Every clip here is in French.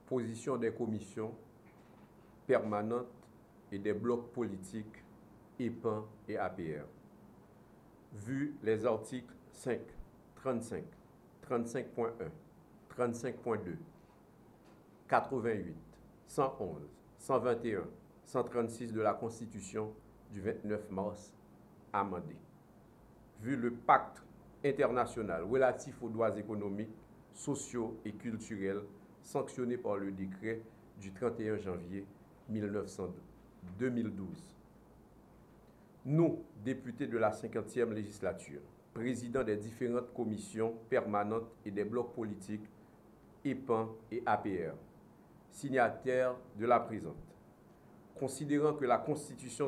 position des commissions permanentes et des blocs politiques EPAN et APR. Vu les articles 5, 35, 35.1, 35.2, 88, 111, 121, 136 de la Constitution du 29 mars amendé. Vu le pacte international relatif aux droits économiques, sociaux et culturels sanctionné par le décret du 31 janvier 2012. Nous, députés de la 50e législature, présidents des différentes commissions permanentes et des blocs politiques EPAN et APR, signataires de la présente, considérant que la Constitution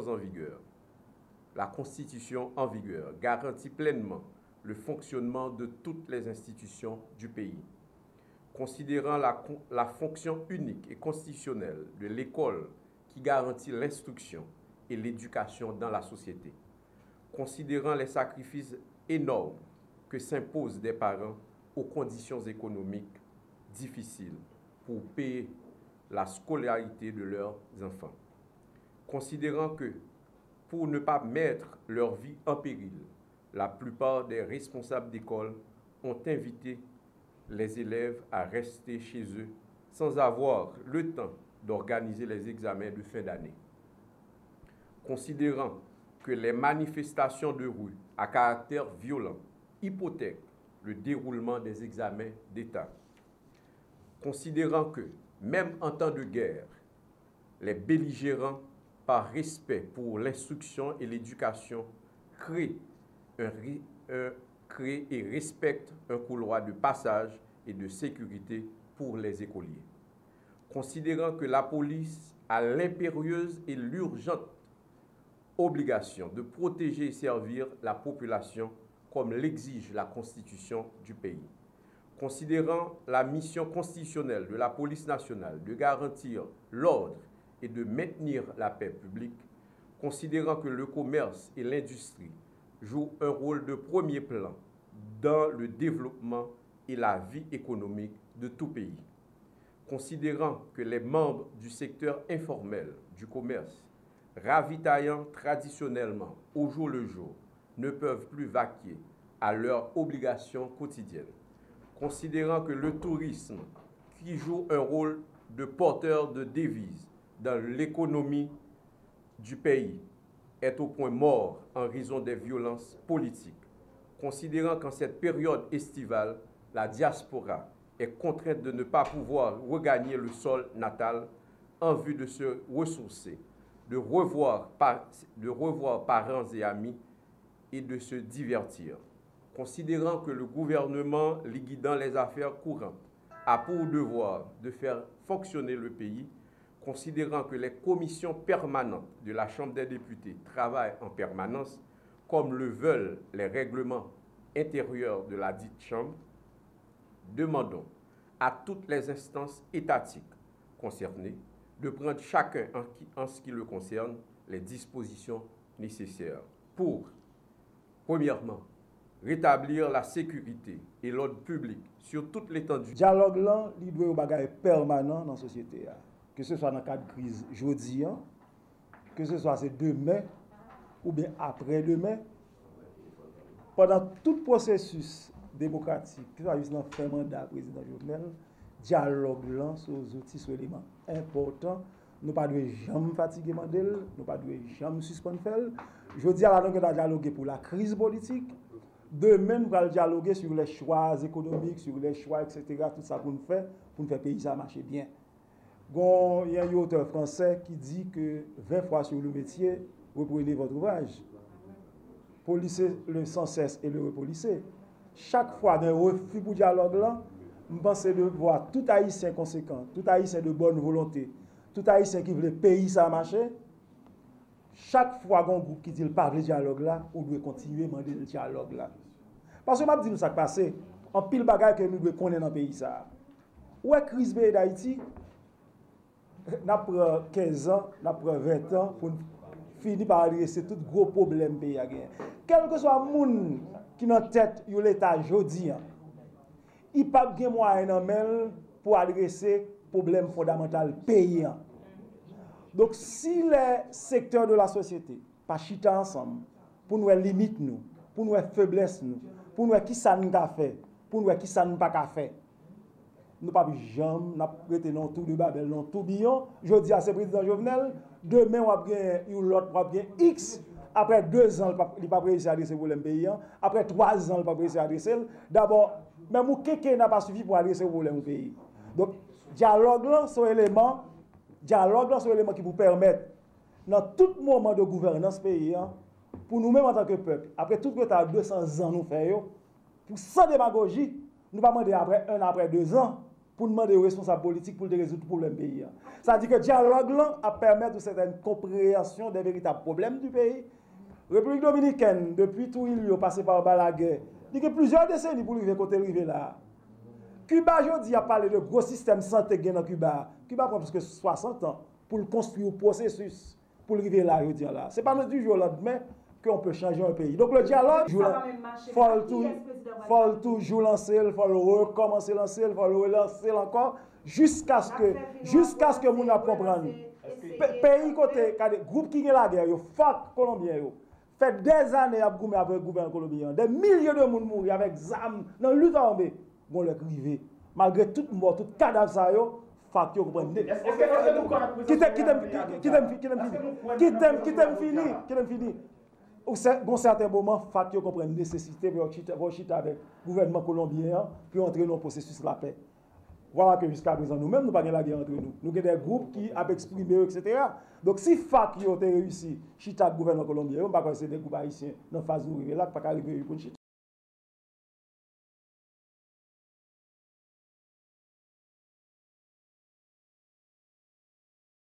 en vigueur garantit pleinement le fonctionnement de toutes les institutions du pays, considérant la fonction unique et constitutionnelle de l'école qui garantit l'instruction et l'éducation dans la société, considérant les sacrifices énormes que s'imposent des parents aux conditions économiques difficiles pour payer la scolarité de leurs enfants, considérant que, pour ne pas mettre leur vie en péril, la plupart des responsables d'école ont invité les élèves à rester chez eux sans avoir le temps d'organiser les examens de fin d'année. Considérant que les manifestations de rue à caractère violent hypothèquent le déroulement des examens d'État. Considérant que, même en temps de guerre, les belligérants, par respect pour l'instruction et l'éducation, créent et respectent un couloir de passage et de sécurité pour les écoliers. Considérant que la police a l'impérieuse et l'urgente obligation de protéger et servir la population comme l'exige la Constitution du pays. Considérant la mission constitutionnelle de la police nationale de garantir l'ordre et de maintenir la paix publique, considérant que le commerce et l'industrie jouent un rôle de premier plan dans le développement et la vie économique de tout pays, considérant que les membres du secteur informel du commerce, ravitaillant traditionnellement au jour le jour, ne peuvent plus vaquer à leurs obligations quotidiennes, considérant que le tourisme, qui joue un rôle de porteur de devises dans l'économie du pays, est au point mort en raison des violences politiques, considérant qu'en cette période estivale, la diaspora est contrainte de ne pas pouvoir regagner le sol natal en vue de se ressourcer, de revoir parents et amis et de se divertir, considérant que le gouvernement liquidant les affaires courantes a pour devoir de faire fonctionner le pays, considérant que les commissions permanentes de la Chambre des députés travaillent en permanence, comme le veulent les règlements intérieurs de la dite Chambre, demandons à toutes les instances étatiques concernées de prendre chacun, en ce qui le concerne, les dispositions nécessaires pour, premièrement, rétablir la sécurité et l'ordre public sur toute l'étendue. Dialogue là, il doit y avoir permanent dans la société. Que ce soit dans le cadre de crise aujourd'hui, que ce soit demain ou bien après-demain, pendant tout processus démocratique, que ce soit dans le fin mandat président Jovenel, dialogue là, sur les outils, sur les éléments importants. Nous ne devons jamais fatiguer Mandel, nous ne devons jamais suspendre faire. Je dis à la nous avons dialogué pour la crise politique. Demain, nous allons dialoguer sur les choix économiques, sur les choix, etc. Tout ça pour nous faire le pays ça marche bien. Il y a un auteur français qui dit que 20 fois sur le métier, reprenez votre ouvrage. Polissez-le sans cesse et le repolissez. Chaque fois d'un refus pour dialogue là, je pense de voir tout haïtien conséquent, tout haïtien de bonne volonté, tout haïtien qui veut le pays ça marcher. Chaque fois qu'on groupe qui dit le pas de dialogue là, on doit continuer à demander le dialogue là. Parce que je dis nous ça passé, en pile bagaille que nous devons connaître dans le pays ça. Où est crise d'Haïti? N'a pris 15 ans, n'a pris 20 ans pour finir par adresser tout gros problème pays a gagné. Quel que soit le monde qui dans tête de l'état jodi, il pas de moyen pour adresser problème fondamental payant. Donc, si les secteurs de la société pas chita ensemble pour nous limiter nous, pour nous faiblesse nous, pour nous qui ça nous a fait, pour nous qui ça nous pas fait, nous pas jamais n'a prêté non tout de Babel non tourbillon. Je dis à ce président Jovenel, demain on va bien l'autre va bien X. Après 2 ans, il n'a pas réussi à adresser le problème paysan. Après 3 ans, il n'a pas réussi à adresser. D'abord, même quelqu'un n'a pas suffi pour adresser le problème au pays. Donc, dialogue là, c'est un élément qui vous permet, dans tout moment de gouvernance paysan, pour nous-mêmes en tant que peuple, après tout que tu as 200 ans nous faisons, pour sans démagogie, nous ne pas demander après 1 an, après 2 ans, pour demander aux responsables politiques pour résoudre le problème paysan. Ça veut dire que le dialogue là a permis une certaine compréhension des véritables problèmes du pays. République dominicaine, depuis tout il y a passé par Balaguer, il y a plusieurs décennies pour arriver côté arrivé là. Cuba, aujourd'hui, a parlé de gros système santé dans Cuba. Cuba prend plus que 60 ans pour construire un processus pour arriver là, je dis là. Ce n'est pas du jour au lendemain qu'on peut changer un pays. Donc le dialogue, il faut toujours lancer, il faut recommencer à lancer, il faut le relancer encore, jusqu'à ce que nous comprenions. Pays côté, groupe qui est la guerre, fuck Colombien. Fait des années à goumer avec le gouvernement colombien. Des milliers de monde mourent avec ZAM dans le lutte armée. Bon, le privé. Malgré toute mort, tout cadavre, ça, faut que vous compreniez. Qui t'aime fini. Au certain moment, faut que vous compreniez la nécessité de chiter avec le gouvernement colombien pour entrer dans le processus de la paix. Voilà que jusqu'à présent, nous-mêmes, nous n'avons pas de guerre entre nous. Nous avons des groupes qui ont exprimé, etc. Donc, si FAC a réussi, chita le gouvernement colombien, on ne va pas c'est des groupes haïtiens dans la phase où nous là, pas arriver pour chita.